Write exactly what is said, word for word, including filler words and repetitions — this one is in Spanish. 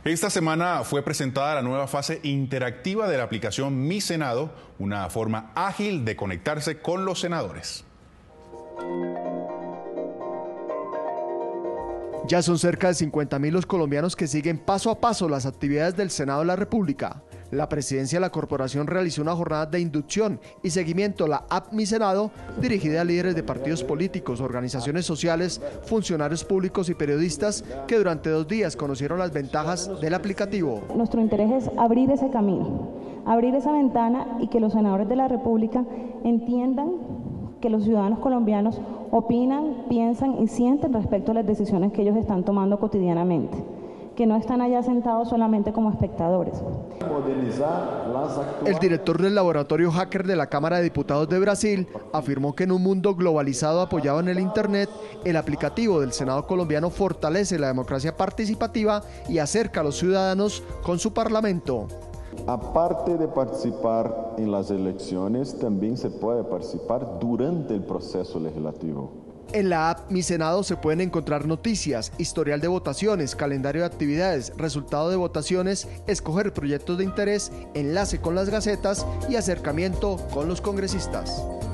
Esta semana fue presentada la nueva fase interactiva de la aplicación Mi Senado, una forma ágil de conectarse con los senadores. Ya son cerca de cincuenta mil los colombianos que siguen paso a paso las actividades del Senado de la República. La presidencia de la corporación realizó una jornada de inducción y seguimiento a la app Mi Senado, dirigida a líderes de partidos políticos, organizaciones sociales, funcionarios públicos y periodistas que durante dos días conocieron las ventajas del aplicativo. Nuestro interés es abrir ese camino, abrir esa ventana y que los senadores de la República entiendan que los ciudadanos colombianos opinan, piensan y sienten respecto a las decisiones que ellos están tomando cotidianamente, que no están allá sentados solamente como espectadores. El director del laboratorio hacker de la Cámara de Diputados de Brasil afirmó que en un mundo globalizado apoyado en el Internet, el aplicativo del Senado colombiano fortalece la democracia participativa y acerca a los ciudadanos con su parlamento. Aparte de participar en las elecciones, también se puede participar durante el proceso legislativo. En la app Mi Senado se pueden encontrar noticias, historial de votaciones, calendario de actividades, resultado de votaciones, escoger proyectos de interés, enlace con las gacetas y acercamiento con los congresistas.